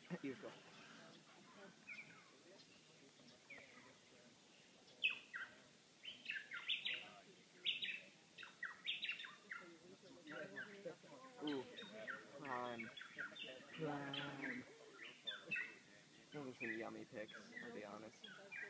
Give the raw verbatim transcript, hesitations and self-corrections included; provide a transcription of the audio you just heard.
Usual. Ooh, prime. Prime. Those are some yummy picks, I'll be honest.